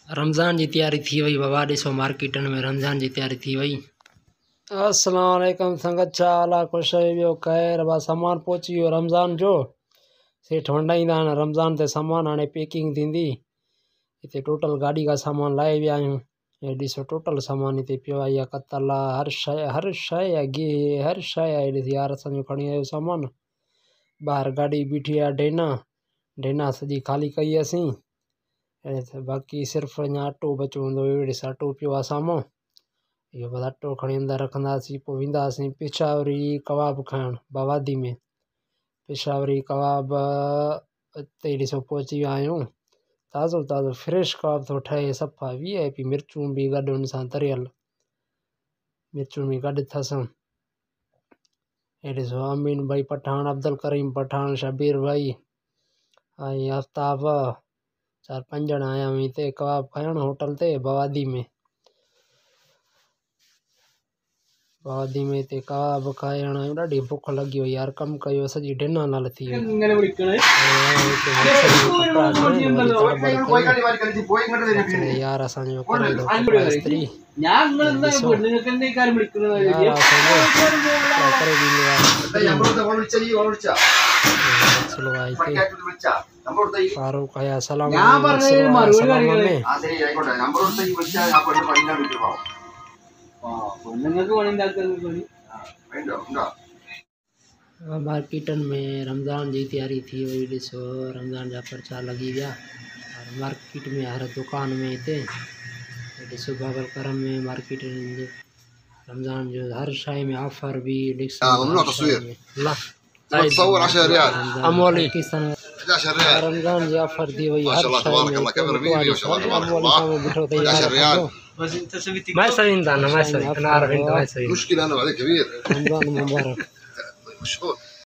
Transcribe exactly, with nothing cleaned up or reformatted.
रमज़ान जी तैयारी थी वई बाबा ॾिसो मार्केटन में रमज़ान जी तैयारी थी वई। अस्सलाम वालेकुम संगत छा हाल आहे? ख़ुशि वियो ख़ैर बा सामान पहुची वियो रमज़ान जो। सेठ वंडाईंदा आहिनि रमज़ान ते सामान हाणे पैकिंग थींदी। हिते टोटल गाॾी का सामान लाए विया आहियूं। हे ॾिसो टोटल सामान हिते पियो आहे। इहा कतल आहे, हर शइ हर शइ आहे, गिह हर शइ आहे। ॾिस यार असांजो खणी आयो सामान। ॿाहिरि गाॾी बीठी आहे डेना डेना सॼी ख़ाली कई असीं। बाक़ी सिर्फ़ु अञा अटो बचियो हूंदो। ॾिस अटो पियो आहे साम्हूं। इहो बसि अटो खणी अंदरि रखंदासीं, पोइ वेंदासीं पेशावरी कबाब खाइणु बावादी में। पेशावरी कबाब हिते ॾिसो पहुची विया आहियूं। ताज़ो ताज़ो फ्रेश कबाब थो ठहे सफ़ा वी आई पी। मिर्चूं बि गॾु हुन सां तरियल मिर्चूं बि गॾु अथसि। हे ॾिसो अमीन भाई पठान, अब्दुल करीम पठान, शबीर भाई ऐं आफ्ताब चार पंज ॼणा आया आहियूं हिते कबाब खाइणु होटल ते बावादी में। बावादी में हिते कबाब खाइण आहियूं। ॾाढी बुख लॻी हुई यार, कमु कयो सॼी ढिना नाल थी वई। यार असांजो करे थो कपिड़ा इस्त्री। फारूक आया सलाम में। मार्केटन में रमज़ान जी तैयारी थी वई। ॾिसो रमज़ान जा पर्चा लॻी विया और मार्केट में हर दुकान में हिते ॾिसो बाबर करम में मार्केट रमज़ान जो हर शइ में ऑफर भी ॾिसो। تصور عشرة ريال अमोली किसान عشرة ريال रमज़ान जी ऑफर थी वई ما हर شاء الله शइ تبارك में। الله كاميرا فيديو ما شاء الله تبارك الله عشرة ريال ما سوين دانا ما سوين انا عارف انت ما سوين مشكلة انا بعدين كبير رمضان مبارك مشهور